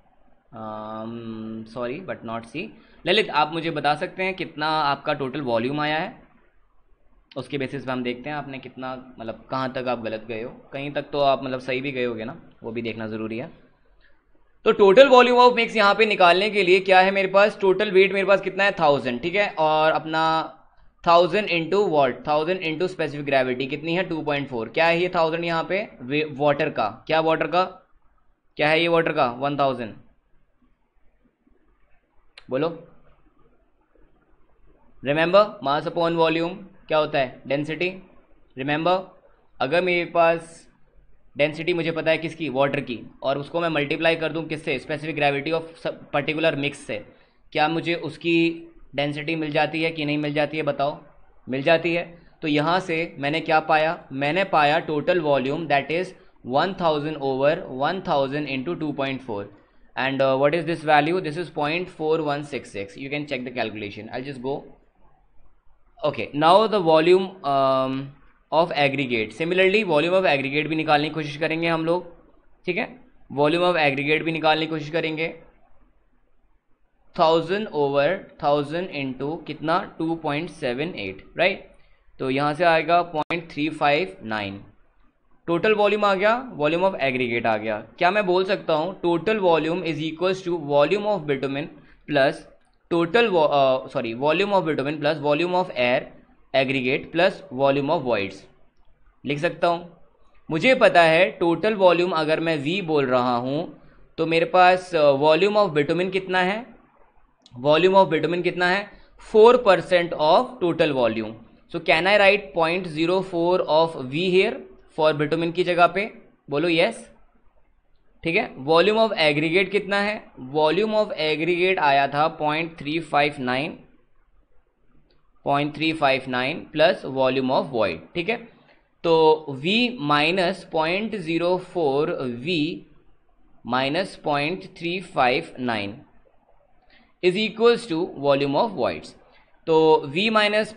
sorry but not C. Lalit, आप मुझे बता सकते हैं कितना आपका टोटल वॉल्यूम आया है, उसके बेसिस पे हम देखते हैं आपने कितना, मतलब कहाँ तक आप गलत गए हो, कहीं तक तो आप मतलब सही भी गए होगे ना, वो भी देखना ज़रूरी है। तो टोटल वॉल्यूम ऑफ मिक्स यहाँ पे निकालने के लिए क्या है मेरे पास, टोटल वेट मेरे पास कितना है 1000, ठीक है, और अपना 1000 into what, 1000 into specific gravity कितनी है 2.4। क्या है ये 1000 यहाँ पे वाटर का, क्या वाटर का, क्या है ये वाटर का 1000, बोलो। रिमेंबर मास अपॉन वॉल्यूम क्या होता है, डेंसिटी। रिमेंबर, अगर मेरे पास डेंसिटी मुझे पता है किसकी, वाटर की, और उसको मैं मल्टीप्लाई कर दूं किससे, specific gravity of particular mix से, क्या मुझे उसकी डेंसिटी मिल जाती है कि नहीं मिल जाती है, बताओ। मिल जाती है। तो यहाँ से मैंने क्या पाया, मैंने पाया total volume that is 1000 over 1000 into 2.4 and what is this value, this is 0.4166, you can check the calculation, I'll just go। okay, now the volume of aggregate, similarly volume of aggregate भी निकालने की कोशिश करेंगे हम लोग, ठीक है, वॉल्यूम ऑफ एग्रीगेट भी निकालने की कोशिश करेंगे। 1000 ओवर 1000 इंटू कितना 2.78, राइट, तो यहाँ से आएगा 0.359, टोटल वॉल्यूम आ गया, वॉल्यूम ऑफ एग्रीगेट आ गया। क्या मैं बोल सकता हूँ total volume is equals to volume of bitumen plus total volume of bitumen plus volume of air aggregate plus volume of voids. लिख सकता हूँ। मुझे पता है टोटल वॉल्यूम अगर मैं V बोल रहा हूँ तो मेरे पास वॉल्यूम ऑफ बिटुमेन कितना है, वॉल्यूम ऑफ बिटुमेन कितना है 4% of total volume. So can I write 0.04 of V here for bitumen की जगह पे, बोलो यस। ठीक है, वॉल्यूम ऑफ एग्रीगेट कितना है, वॉल्यूम ऑफ एग्रीगेट आया था 0.359 प्लस वॉल्यूम ऑफ वॉइड। ठीक है, तो V minus 0.04 V minus 0.359 is equals to volume of voids. तो V माइनस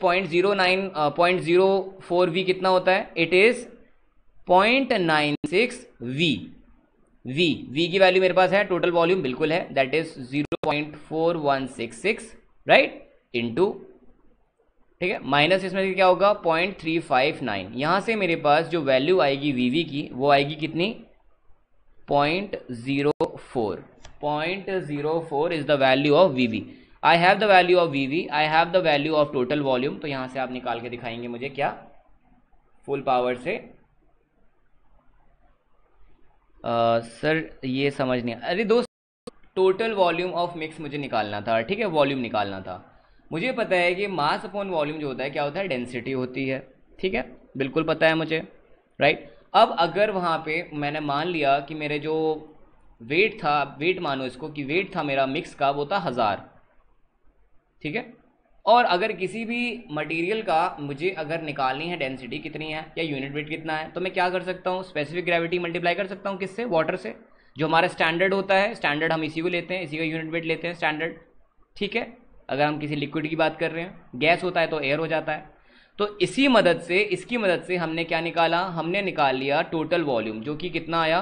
0.04 V कितना होता है, इट इज 0.96 V। V की वैल्यू मेरे पास है, टोटल वॉल्यूम बिल्कुल है, दैट इज 0.4166 राइट इनटू, ठीक है, माइनस इसमें से क्या होगा 0.359। यहां से मेरे पास जो वैल्यू आएगी VV की वो आएगी कितनी 0.04। 0.04 is the value of VV। I have the value of VV, I have the value of total volume. तो यहां से आप निकाल के दिखाएंगे मुझे क्या, फुल पावर से। सर ये समझ नहीं, अरे दोस्त टोटल वॉल्यूम ऑफ मिक्स मुझे निकालना था। ठीक है, वॉल्यूम निकालना था। मुझे पता है कि मास अपॉन वॉल्यूम जो होता है क्या होता है, डेंसिटी होती है। ठीक है, बिल्कुल पता है मुझे, राइट। अब अगर वहाँ पे मैंने मान लिया कि मेरे जो वेट था, वेट मानो इसको कि वेट था मेरा मिक्स का वो था 1000, ठीक है, और अगर किसी भी मटेरियल का मुझे अगर निकालनी है डेंसिटी कितनी है या यूनिट वेट कितना है, तो मैं क्या कर सकता हूँ, स्पेसिफिक ग्रेविटी मल्टीप्लाई कर सकता हूँ किससे, वाटर से, जो हमारा स्टैंडर्ड होता है। स्टैंडर्ड हम इसी को लेते हैं, इसी का यूनिट वेट लेते हैं स्टैंडर्ड। ठीक है, अगर हम किसी लिक्विड की बात कर रहे हैं, गैस होता है तो एयर हो जाता है। तो इसकी मदद से हमने क्या निकाला, हमने निकाल लिया टोटल वॉल्यूम, जो कि कितना आया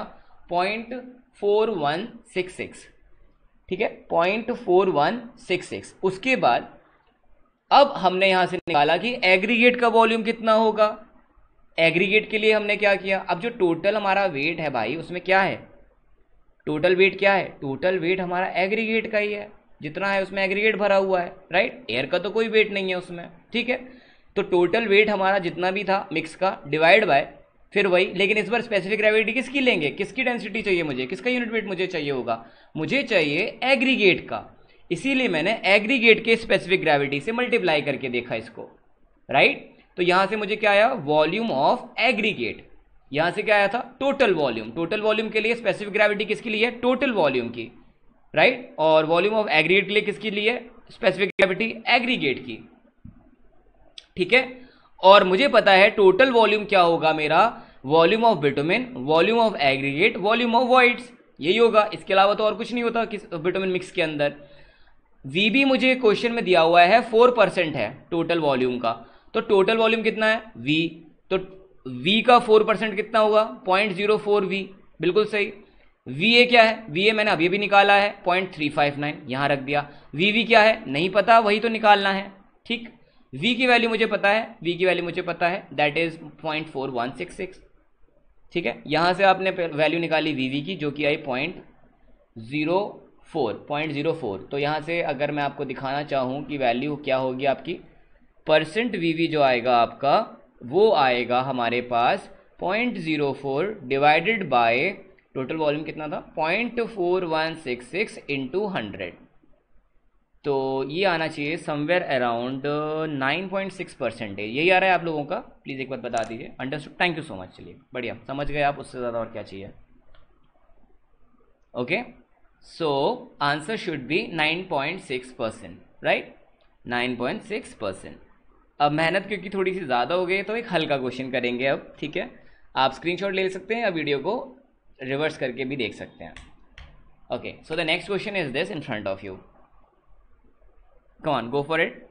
0.4166। ठीक है, 0.4166। उसके बाद अब हमने यहां से निकाला कि एग्रीगेट का वॉल्यूम कितना होगा। एग्रीगेट के लिए हमने क्या किया, अब जो टोटल हमारा वेट है भाई उसमें क्या है, टोटल वेट क्या है, टोटल वेट हमारा एग्रीगेट का ही है, जितना है उसमें एग्रीगेट भरा हुआ है, राइट। एयर का तो कोई वेट नहीं है उसमें। ठीक है, तो टोटल वेट हमारा जितना भी था मिक्स का डिवाइड बाय फिर वही, लेकिन इस बार स्पेसिफिक ग्रेविटी किसकी लेंगे, किसकी डेंसिटी चाहिए मुझे, किसका यूनिट वेट मुझे चाहिए होगा, मुझे चाहिए एग्रीगेट का। इसीलिए मैंने एग्रीगेट के स्पेसिफिक ग्रेविटी से मल्टीप्लाई करके देखा इसको, राइट। तो यहां से मुझे क्या आया, वॉल्यूम ऑफ एग्रीगेट। यहां से क्या आया था, टोटल वॉल्यूम। टोटल वॉल्यूम के लिए स्पेसिफिक ग्रेविटी किसकी ली है, टोटल वॉल्यूम की, राइट। और वॉल्यूम ऑफ एग्रीगेट के लिए किसकी ली है, स्पेसिफिक ग्रेविटी एग्रीगेट की। ठीक है, और मुझे पता है टोटल वॉल्यूम क्या होगा मेरा, volume of bitumen, volume of aggregate, volume of voids, यही होगा। इसके अलावा तो और कुछ नहीं होता किस बिटुमेन मिक्स के अंदर। VB मुझे क्वेश्चन में दिया हुआ है 4% है टोटल वॉल्यूम का, तो टोटल वॉल्यूम कितना है V, तो V का 4% कितना होगा 0.04 V, बिल्कुल सही। VA क्या है, VA मैंने अभी भी निकाला है 0.359, यहां रख दिया। VV क्या है नहीं पता, वही तो निकालना है। ठीक, V की वैल्यू मुझे पता है, V की वैल्यू मुझे पता है, दैट इज 0.4166। ठीक है, यहां से आपने वैल्यू निकाली VV की जो कि आई 0.04। तो यहाँ से अगर मैं आपको दिखाना चाहूँ कि वैल्यू क्या होगी आपकी, परसेंट VV जो आएगा आपका वो आएगा हमारे पास 0.04 डिवाइडेड बाय टोटल वॉल्यूम कितना था 0.4166 इंटू 100। तो ये आना चाहिए समवेयर अराउंड 9.6%। यही आ रहा है आप लोगों का, प्लीज़ एक बार बता दीजिए। Understood, thank you so much. चलिए बढ़िया, समझ गए आप, उससे ज़्यादा और क्या चाहिए। Okay, so answer should be 9.6%, right, 9.6%। अब मेहनत क्योंकि थोड़ी सी ज़्यादा हो गई तो एक हल्का क्वेश्चन करेंगे अब। ठीक है, आप स्क्रीनशॉट ले सकते हैं या वीडियो को रिवर्स करके भी देख सकते हैं। Okay, so the next question is this in front of you, come on, go for it,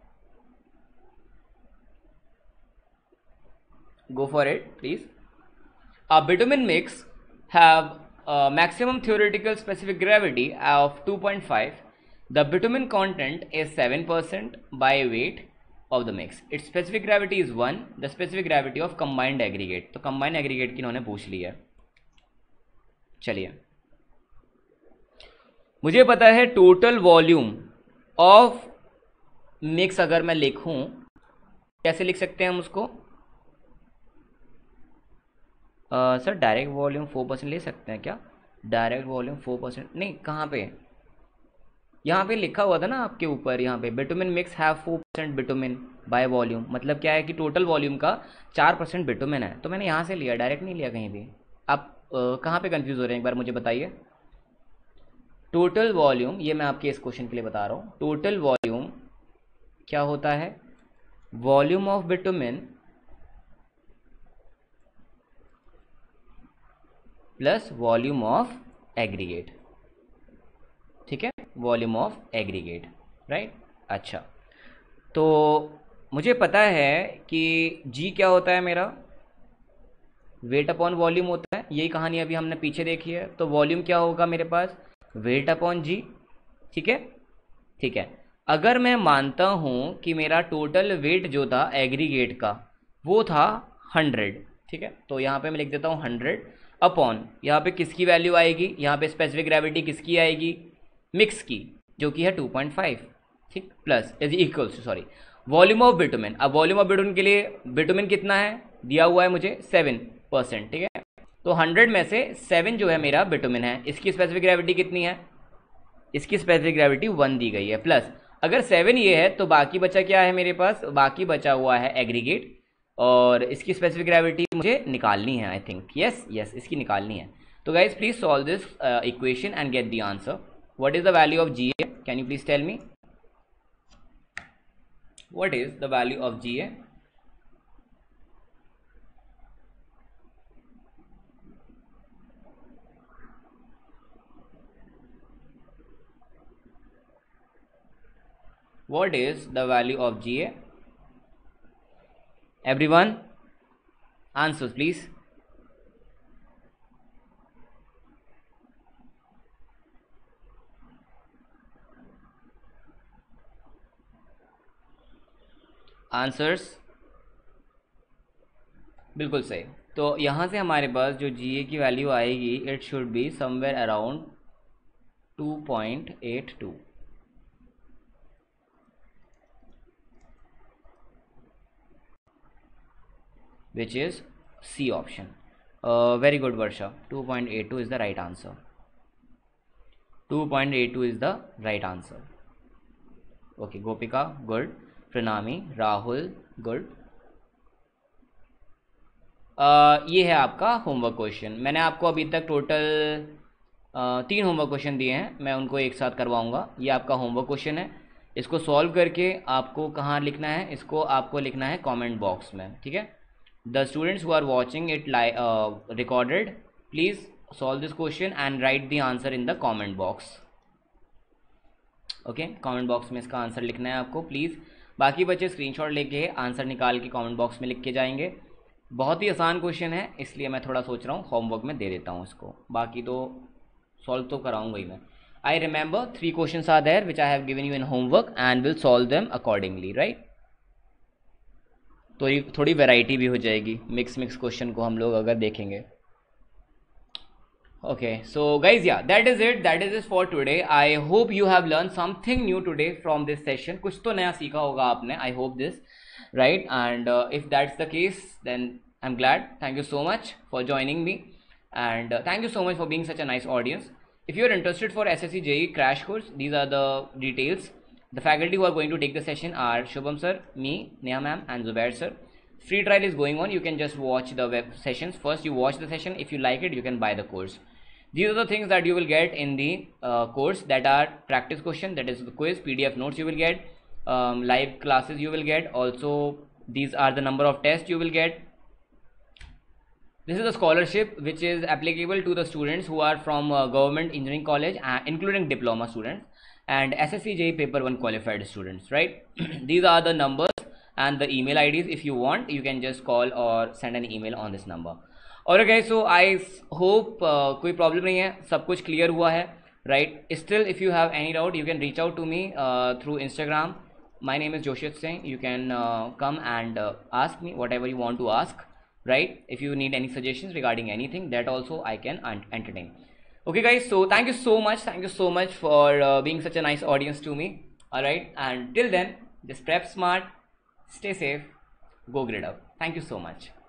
go for it please. A bitumen mix have a maximum theoretical specific gravity of 2.5. The bitumen content is 7% by weight. of the mix. Its specific gravity is 1. The specific gravity of combined aggregate. तो combined aggregate की इन्होंने पूछ ली है. चलिए, मुझे पता है टोटल वॉल्यूम ऑफ मिक्स अगर मैं लिखूं, कैसे लिख सकते हैं हम उसको? सर डायरेक्ट वॉल्यूम 4% ले सकते हैं क्या? डायरेक्ट वॉल्यूम 4% नहीं, कहाँ पे? यहाँ पे लिखा हुआ था ना आपके ऊपर, यहाँ पे bitumen mix have 4% bitumen by volume. मतलब क्या है कि टोटल वॉल्यूम का 4% बिटुमिन है. तो मैंने यहाँ से लिया, डायरेक्ट नहीं लिया कहीं भी. आप कहाँ पे कंफ्यूज हो रहे हैं एक बार मुझे बताइए. टोटल वॉल्यूम, ये मैं आपके इस क्वेश्चन के लिए बता रहा हूँ. टोटल वॉल्यूम क्या होता है? Volume of bitumen plus volume of aggregate. ठीक है, वॉल्यूम ऑफ एग्रीगेट, राइट. अच्छा, तो मुझे पता है कि जी क्या होता है मेरा? वेट अपॉन वॉल्यूम होता है. यही कहानी अभी हमने पीछे देखी है. तो वॉल्यूम क्या होगा मेरे पास? वेट अपॉन जी. ठीक है, ठीक है. अगर मैं मानता हूं कि मेरा टोटल वेट जो था एग्रीगेट का वो था 100. ठीक है, तो यहाँ पे मैं लिख देता हूँ 100 अपॉन, यहाँ पे किसकी वैल्यू आएगी? यहाँ पे स्पेसिफिक ग्रेविटी किसकी आएगी? मिक्स की, जो कि है 2.5. ठीक, plus is equals, sorry, volume of bitumen. अब वॉल्यूम ऑफ बिटुमिन के लिए बिटुमिन कितना है दिया हुआ है मुझे? 7%. ठीक है, तो 100 में से 7 जो है मेरा बिटुमिन है. इसकी स्पेसिफिक ग्रेविटी कितनी है? इसकी स्पेसिफिक ग्रेविटी 1 दी गई है. प्लस अगर 7 ये है तो बाकी बचा क्या है मेरे पास? बाकी बचा हुआ है एग्रीगेट, और इसकी स्पेसिफिक ग्रेविटी मुझे निकालनी है. आई थिंक यस, इसकी निकालनी है. तो guys please solve this equation and get the answer. What is the value of GA? Can you please tell me? What is the value of GA? What is the value of GA? Everyone, answers please. Answers बिल्कुल सही. तो यहाँ से हमारे पास जो GA की वैल्यू आएगी, it should be somewhere around 2.82, which is C option. Very good Varsha, 2.82 is the right answer. 2.82 is the right answer. Okay, Gopika, good. Pranami, Rahul, good. ये है आपका होमवर्क क्वेश्चन. मैंने आपको अभी तक टोटल 3 होमवर्क क्वेश्चन दिए हैं. मैं उनको एक साथ करवाऊंगा. ये आपका होमवर्क क्वेश्चन है. इसको सॉल्व करके आपको कहाँ लिखना है? इसको आपको लिखना है कमेंट बॉक्स में. ठीक है, the students who are watching it recorded, please solve this question and write the answer in the comment box. Okay, comment box में इसका आंसर लिखना है आपको प्लीज़. बाकी बच्चे स्क्रीनशॉट लेके आंसर निकाल के कमेंट बॉक्स में लिख के जाएंगे. बहुत ही आसान क्वेश्चन है, इसलिए मैं थोड़ा सोच रहा हूँ होमवर्क में दे देता हूँ इसको. बाकी तो सॉल्व तो कराऊंगा ही मैं. I remember 3 questions are there which I have given you in homework and will solve them accordingly, right. तो ये थोड़ी वैरायटी भी हो जाएगी. मिक्स क्वेश्चन को हम लोग अगर देखेंगे. Okay, so guys, yeah, that is it for today. I hope you have learned something new today from this session. कुछ तो नया सीखा होगा आपने. I hope this, right? And if that's the case, then I'm glad. Thank you so much for joining me, and thank you so much for being such a nice audience. If you are interested for SSC JEE crash course, these are the details. The faculty who are going to take the session are Shubham sir, me, Neha ma'am, and Zubair sir. Free trial is going on. You can just watch the web sessions. First you watch the session. If you like it, you can buy the course. These are the things that you will get in the course, that are practice question, that is the quiz, PDF notes you will get, live classes you will get. Also these are the number of tests you will get. This is a scholarship which is applicable to the students who are from government engineering college, including diploma students and SSC JEE paper 1 qualified students, right? These are the numbers and the email IDs. If you want, you can just call or send an email on this number. और गाइस, सो आई होप कोई प्रॉब्लम नहीं है, सब कुछ क्लियर हुआ है, right? Still if you have any doubt, you can reach out to me through Instagram my name is Joshit Singh. You can come and ask me whatever you want to ask, right? If you need any suggestions regarding anything, that also I can entertain. Okay guys, so thank you so much for being such a nice audience to me. All right, and till then, just prep smart, stay safe, go grade up. Thank you so much.